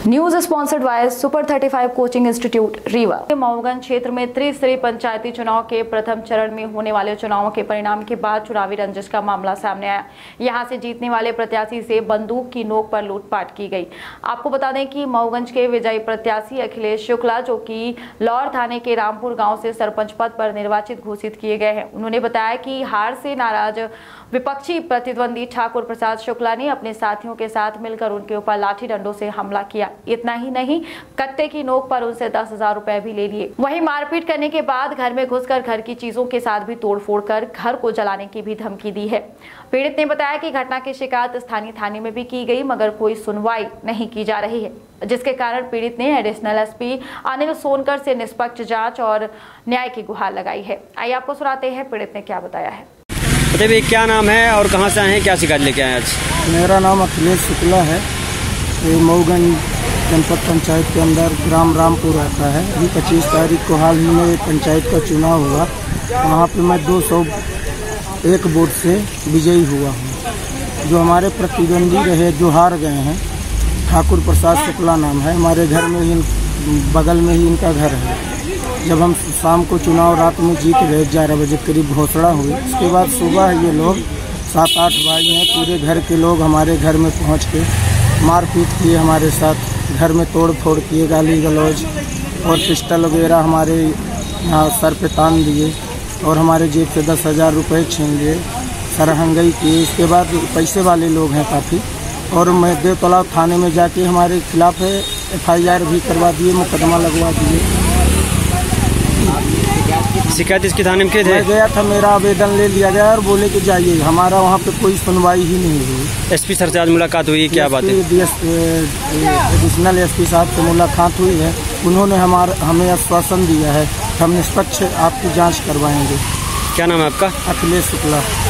News sponsored by super 35 coaching institute Rewa. Mauganj क्षेत्र में त्रिस्तरीय पंचायती चुनाव के प्रथम चरण में होने वाले चुनावों के परिणाम के बाद चुनावी रंजिश का मामला सामने आया। यहां से जीतने वाले प्रत्याशी से बंदूक की नोक पर लूटपाट की गई। आपको बता दें कि मऊगंज के विजयी प्रत्याशी अखिलेश शुक्ला, जो कि लौर थाने के रामपुर गाँव से सरपंच पद पर निर्वाचित घोषित किए गए हैं, उन्होंने बताया कि हार से नाराज विपक्षी प्रतिद्वंदी ठाकुर प्रसाद शुक्ला ने अपने साथियों के साथ मिलकर उनके ऊपर लाठी डंडों से हमला किया। इतना ही नहीं, कत्ते की नोक पर उनसे 10,000 रुपए भी ले लिए। वहीं मारपीट करने के बाद घर में घुसकर घर की चीजों के साथ भी तोड़फोड़ कर घर को जलाने की भी धमकी दी है। पीड़ित ने बताया कि घटना की शिकायत स्थानीय थाने में भी की गई, मगर कोई सुनवाई नहीं की जा रही है, जिसके कारण पीड़ित ने एडिशनल एसपी अनिल सोनकर से निष्पक्ष जांच और न्याय की गुहार लगाई है। आइए आपको सुनाते हैं पीड़ित ने क्या बताया है। बताइए क्या नाम है और कहां से आए हैं, क्या शिकायत लेके आए आज? मेरा नाम अखिलेश शुक्ला है। ये मऊगंज जनपद पंचायत के अंदर ग्राम रामपुर आता है। अभी 25 तारीख को हाल ही में पंचायत का चुनाव हुआ, वहाँ पे मैं 201 वोट से विजयी हुआ हूँ। जो हमारे प्रतिद्वंदी रहे, जो हार गए हैं, ठाकुर प्रसाद शुक्ला नाम है। हमारे घर में ही, बगल में ही इनका घर है। जब हम शाम को चुनाव रात में जीत गए, 11 बजे करीब घोषणा हुई। उसके बाद सुबह ये लोग 7-8 भाई हैं, पूरे घर के लोग हमारे घर में पहुँच के मारपीट किए, हमारे साथ घर में तोड़ फोड़ किए, गाली गलौज और पिस्टल वगैरह हमारे यहाँ सर पे तान दिए और हमारे जेब से 10,000 रुपये छीन लिए, सरहंगई किए। इसके बाद पैसे वाले लोग हैं काफ़ी, और मैं देवतालाब थाने में जाके हमारे खिलाफ FIR भी करवा दिए, मुकदमा लगवा दिए। शिकायत इसके थाने में मैं गया था, मेरा आवेदन ले लिया गया और बोले कि जाइए। हमारा वहाँ पे कोई सुनवाई ही नहीं हुई। एसपी सर से आज मुलाकात हुई, क्या बात है? एडिशनल एसपी साहब से मुलाकात हुई है। उन्होंने हमें आश्वासन दिया है, हम निष्पक्ष आपकी जांच करवाएंगे। क्या नाम है आपका? अखिलेश शुक्ला।